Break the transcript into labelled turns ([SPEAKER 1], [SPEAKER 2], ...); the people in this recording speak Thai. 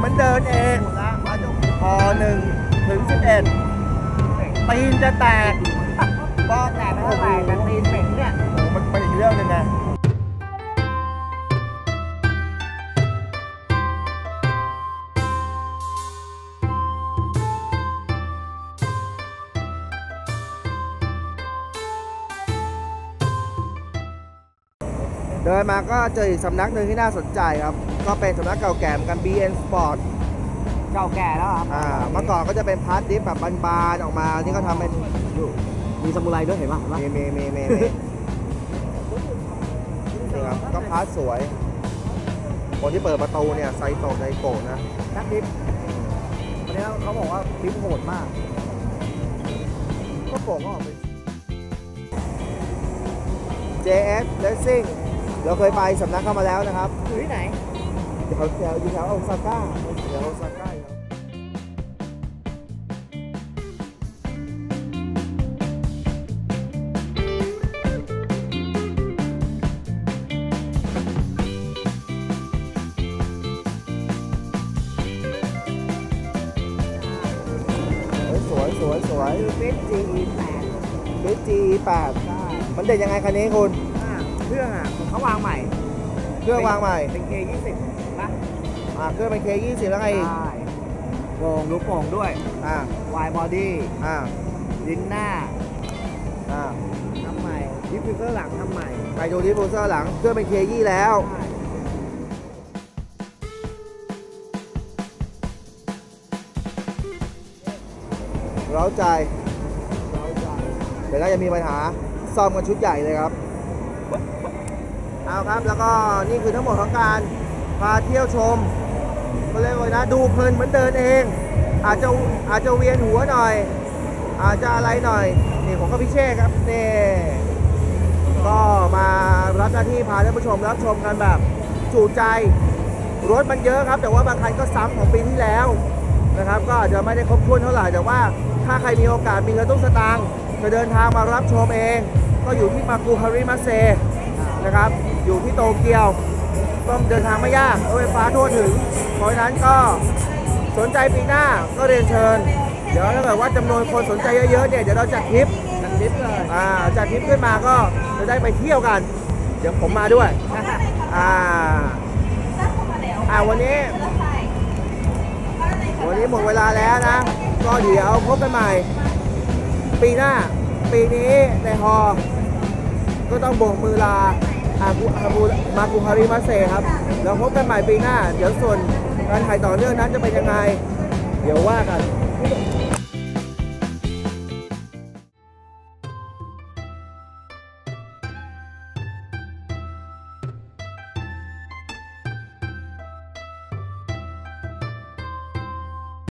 [SPEAKER 1] เหมือนเดินเองพอ1 ถึง 11ตีนจะแตกก็แตกไม่เท่าไหร่แต่ตีนเหม็นเนี่ยโอ้มันเป็นอีกเรื่องนึงไงเดินมาก็เจออีกสำนักหนึ่งที่น่าสนใจครับก็เป็นสำนักเก่าแก่เหมือนกัน BN Sport
[SPEAKER 2] เก่าแก่แล้วครับ
[SPEAKER 1] เมื่อก่อนก็จะเป็นพาร์ทดิฟแบบบานๆออกมานี่ก็ทำเป็น
[SPEAKER 2] มีซามูไรด้วยเห็นป่ะ
[SPEAKER 1] มีนี่ครับก็พาร์ทสวยคนที่เปิดประตูเนี่ยไซโตะไดโกะนะ
[SPEAKER 2] นักดิฟวันนี้เขาบอกว่าดิฟโหดมาก
[SPEAKER 1] ก็โป่งก็ออกไป JS Racing เราเคยไปสำนักเข้ามาแล้วนะครับ
[SPEAKER 2] อยู่ที่ไหน
[SPEAKER 1] อยู่แถวโอซาก้าสวย
[SPEAKER 2] ฟิต GE8
[SPEAKER 1] ฟิต GE8
[SPEAKER 2] ใช่
[SPEAKER 1] มันเด่นยังไงคันนี้คุณ
[SPEAKER 2] เครื่องเขาวางใหม่
[SPEAKER 1] เครื่องวางใหม่
[SPEAKER 2] เป็น K20 นะ
[SPEAKER 1] เครื่องเป็น K20 แล้วไงอีก
[SPEAKER 2] โป่งรูปโป่งด้วยวายบอดี้ลิ้นหน้าทำใหม่ดิฟฟิวเซอร์หลังทำใหม่
[SPEAKER 1] ไปดูดิฟฟิวเซอร์หลังเครื่องเป็น K20 แล้วเร้าใจเดี๋ยวน่าจะมีปัญหาซ่อมกันชุดใหญ่เลยครับเอาครับแล้วก็นี่คือทั้งหมดของการพาเที่ยวชมก็เลยว่านะดูเพลินเหมือนเดินเองอาจจะเวียนหัวหน่อยอาจจะอะไรหน่อยนี่ผมก็พิเชษครับนี่ก็มารับหน้าที่พาท่านผู้ชมรับชมกันแบบจุใจรถมันเยอะครับแต่ว่าบางคันก็ซ้ำของปีที่แล้วนะครับก็อาจจะไม่ได้ครบถ้วนเท่าไหร่แต่ว่าถ้าใครมีโอกาสมีเงินตุ้งสตางค์จะเดินทางมารับชมเองก็อยู่ที่มากุฮาริมัสเซนะครับอยู่ที่โตเกียวต้องเดินทางไม่ยากรถไฟฟ้าทั่วถึงเพราะฉะนั้นก็สนใจปีหน้าก็เรียนเชิญเดี๋ยวถ้าเกิดว่าจำนวนคนสนใจเยอะๆเนี่ยเดี๋ยวเราจัดทริปเลยจัดทริปขึ้นมาก็จะได้ไปเที่ยวกันเดี๋ยวผมมาด้วยวันนี้หมดเวลาแล้วนะก็เดี๋ยวพบกันใหม่ปีหน้าปีนี้ในฮอก็ต้องโบกมือลามากุฮาริมัสเซครับแล้วพบกันใหม่ปีหน้าเดี๋ยวส่วนการถ่ายต่อเนื่องนั้นจะเป็นยังไงเดี๋ยวว่ากัน